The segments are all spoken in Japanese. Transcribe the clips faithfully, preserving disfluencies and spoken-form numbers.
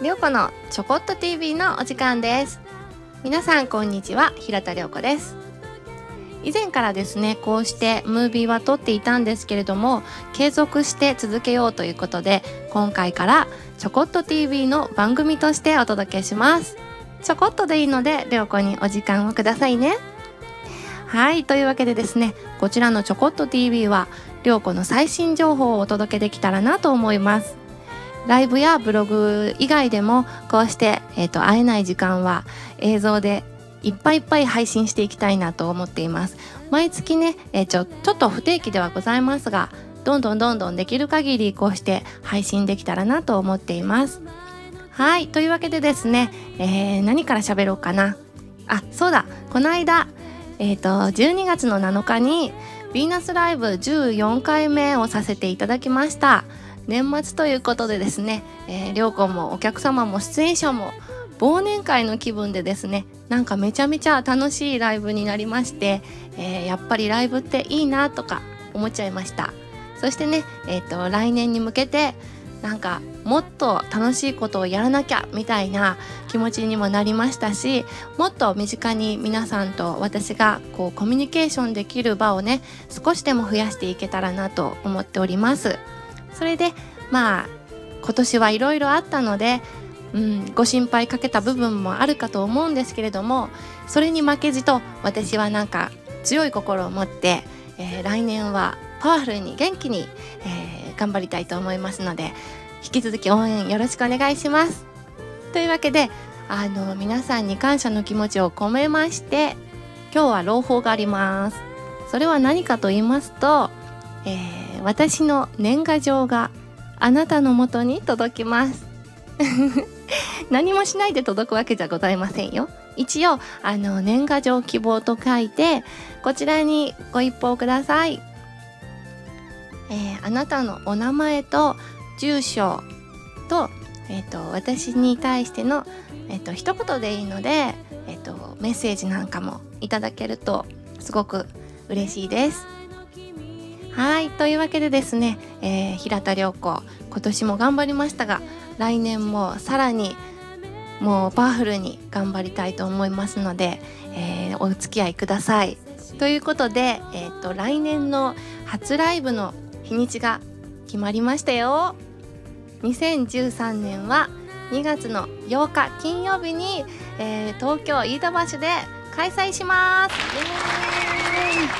りょうこのちょこっと ティーブイ のお時間です。皆さんこんにちは、平田涼子です。以前からですね、こうしてムービーは撮っていたんですけれども、継続して続けようということで、今回からちょこっと ティーブイ の番組としてお届けします。ちょこっとでいいので、りょうこにお時間をくださいね。はい、というわけでですね、こちらのちょこっと ティーブイ はりょうこの最新情報をお届けできたらなと思います。ライブやブログ以外でもこうして、えーと、会えない時間は映像でいっぱいいっぱい配信していきたいなと思っています。毎月ね、えー、ちょ、ちょっと不定期ではございますが、どんどんどんどんできる限りこうして配信できたらなと思っています。はい、というわけでですね、えー、何から喋ろうかな。あ、そうだ、この間、えーと、じゅうにがつのなのかにヴィーナスライブじゅうよんかいめをさせていただきました。年末ということでですね、えー、りょうこもお客様も出演者も忘年会の気分でですね、なんかめちゃめちゃ楽しいライブになりまして、えー、やっぱりライブっていいなとか思っちゃいました。そしてね、えーと、来年に向けてなんかもっと楽しいことをやらなきゃみたいな気持ちにもなりましたし、もっと身近に皆さんと私がこうコミュニケーションできる場をね、少しでも増やしていけたらなと思っております。それでまあ今年はいろいろあったので、うん、ご心配かけた部分もあるかと思うんですけれども、それに負けじと私はなんか強い心を持って、えー、来年はパワフルに元気に、えー、頑張りたいと思いますので、引き続き応援よろしくお願いします。というわけで、あの皆さんに感謝の気持ちを込めまして、今日は朗報があります。それは何かと言いますと、えー私の年賀状があなたのもとに届きます何もしないで届くわけじゃございませんよ。一応あの年賀状希望と書いてこちらにご一報ください。えー、あなたのお名前と住所と、えー、と私に対しての、えー、と一言でいいので、えー、とメッセージなんかもいただけるとすごく嬉しいです。はい、というわけでですね、えー、平田涼子、今年も頑張りましたが、来年もさらにもうパワフルに頑張りたいと思いますので、えー、お付き合いください。ということで、えーと、来年の初ライブの日にちが決まりましたよ。にせんじゅうさんねんはにがつのようか金曜日に、えー、東京飯田橋で開催します。イエーイ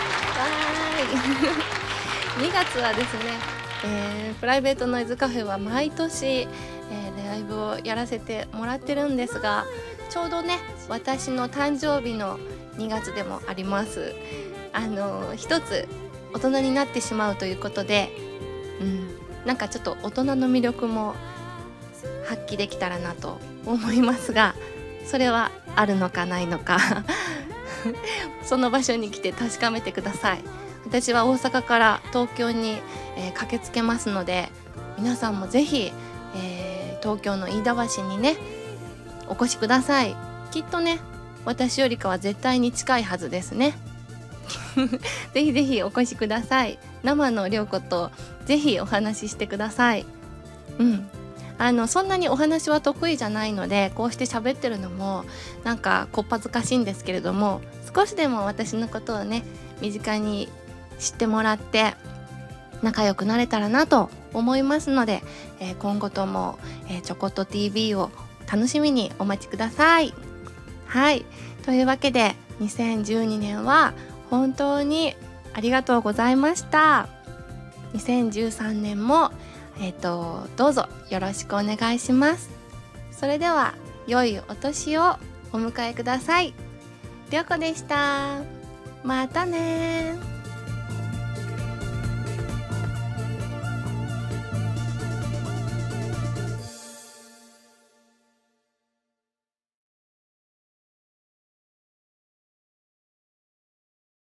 にがつはですね、えー、プライベートノイズカフェは毎年、えー、ライブをやらせてもらってるんですが、ちょうどね私の誕生日のにがつでもあります。あのー、一つ大人になってしまうということで、うん、なんかちょっと大人の魅力も発揮できたらなと思いますが、それはあるのかないのかその場所に来て確かめてください。私は大阪から東京に、えー、駆けつけますので、皆さんもぜひ、えー、東京の飯田橋にねお越しください。きっとね私よりかは絶対に近いはずですねぜひぜひお越しください。生の涼子とぜひお話ししてください。うんあのそんなにお話は得意じゃないので、こうして喋ってるのもなんかこっぱずかしいんですけれども、少しでも私のことをね身近に知ってもらって仲良くなれたらなと思いますので、えー、今後とも、えー、ちょこっと ティーブイ を楽しみにお待ちください。はい、というわけでにせんじゅうにねんは本当にありがとうございました。にせんじゅうさんねんもえーと、どうぞよろしくお願いします。それでは良いお年をお迎えください。りょうこでした。またね。